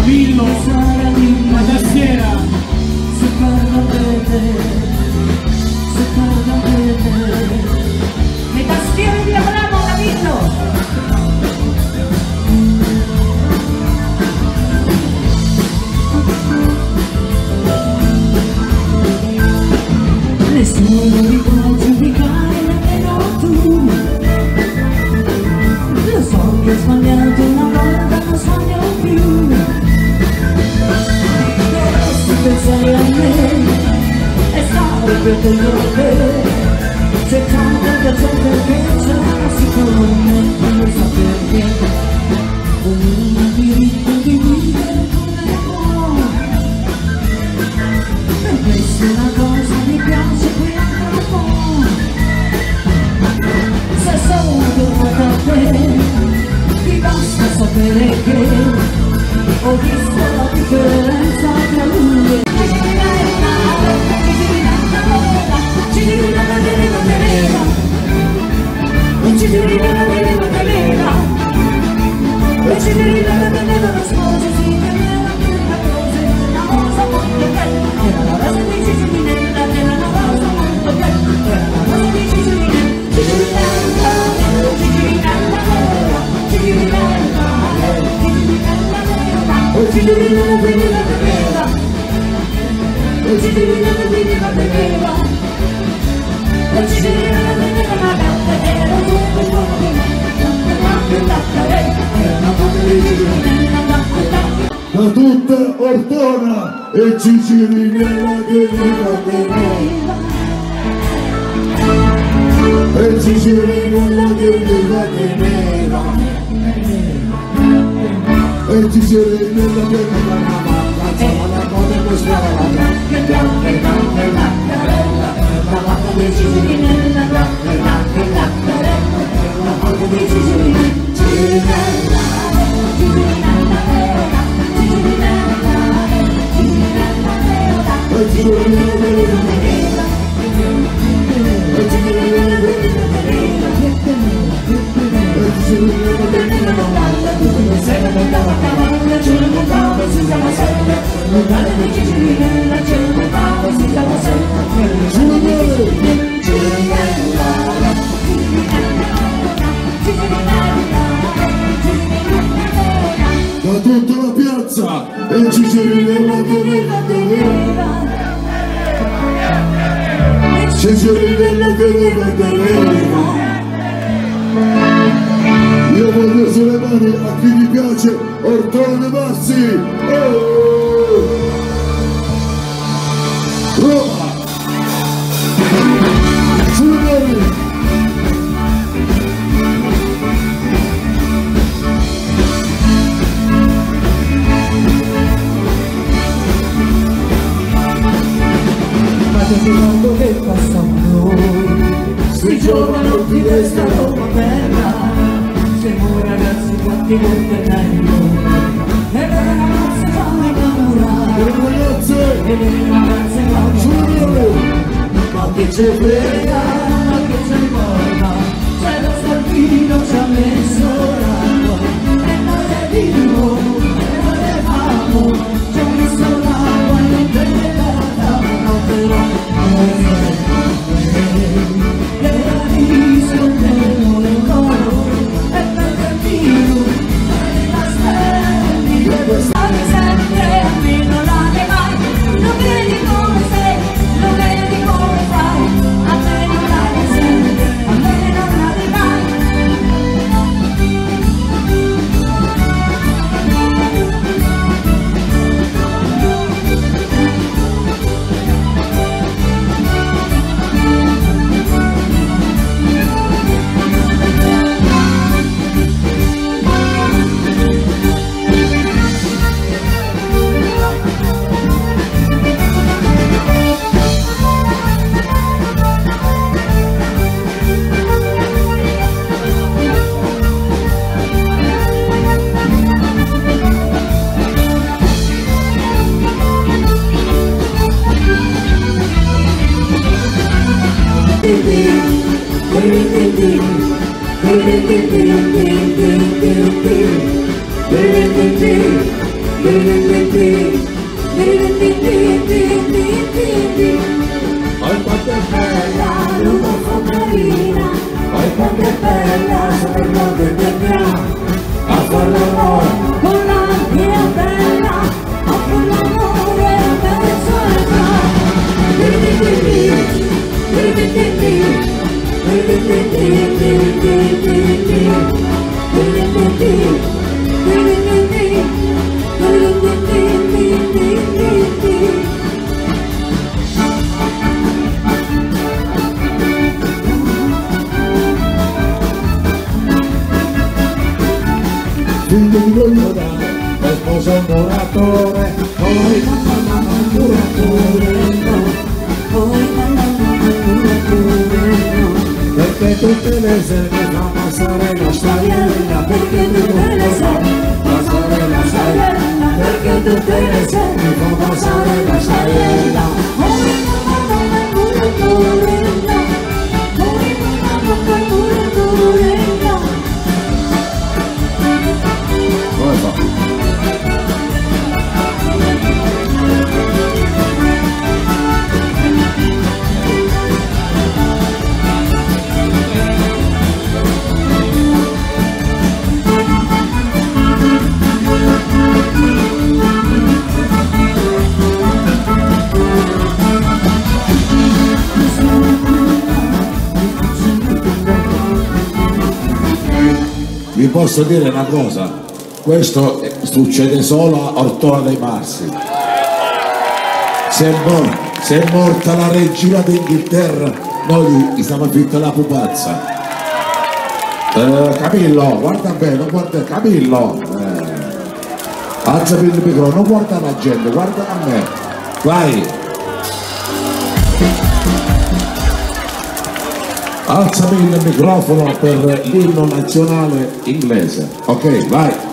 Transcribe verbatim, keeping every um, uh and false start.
Billo, la tastiera. Le tastiere di Abramo, capito? Nessuno mi può giudicare nemmeno tu. Lo so che ho sbagliato una volta, non sbaglio più. Però se pensare a me è stato per te. C'è tanta gente che c'è sicuramente non sa perché. Ognuno ha diritto di vivere come può. Per questo una cosa mi piace qui anche un po'. Se sono tornata a te, ti basta sapere che ho visto la differenza tra lui e ci devi da vedere la tenera, e ci devi da vedere la tenera, e ci devi da vedere la sposa, si teneva una cosa, una cosa molto bella, era la rosa di Cicilinella, era la rosa molto bella, era la rosa di Cicilinella, Cicilinella, Cicilinella, Cicilinella, Cicilinella, e ci devi da vedere la tenera, e ci devi da vedere la tenera. Da tutta Ortona e Cicilinella che viva teneva, e Cicilinella che viva teneva, e Cicilinella che viva la mamma, insomma la cosa che mostrava la che bianca e bianca e baccarella, la mamma di Cicilinella, la che bacca e baccarella, la mamma di Cicilinella, Cicilinella, Cicilinella, da tutta la piazza e Cicilinella che viva teneva, Cicilinella che viva teneva. Io voglio sulle mani a chi mi piace Ortone Massi. Oh! Roma! Sulle mani! Quando che passano sui giovanotti questa Roma bella, siamo ragazzi quanti volte meglio, e le ragazze fanno innamorare, Le ragazze! e le ragazze fanno innamorare, ma che c'è frega, ma che c'è importa, se lo Salvino ci ha messo l'acqua, e noi è vivo, e noi è famo, ci ha messo l'acqua e non te ne data, no però Non vedi come sei, non vedi come fai, a me non famoso muratore, poi mamma mamma il muratore, poi mamma mamma il muratore, perché tutte le sere fa passare la storiella, perché tutte le sere passare la storiella, perché tutte le sere mi fa passare la storiella. poi mamma mamma il muratore, poi mamma mamma il muratore. Come fa? Vi posso dire una cosa, questo succede solo a Ortola dei Marsi. Se è, mor se è morta la regina d'Inghilterra, noi gli stiamo fitta la pupazza. Eh, Camillo, guarda bene, guarda, Camillo, eh. alzami il microfono, non guarda la gente, guarda a me, vai. Alzami il microfono per l'inno nazionale inglese. Ok, vai.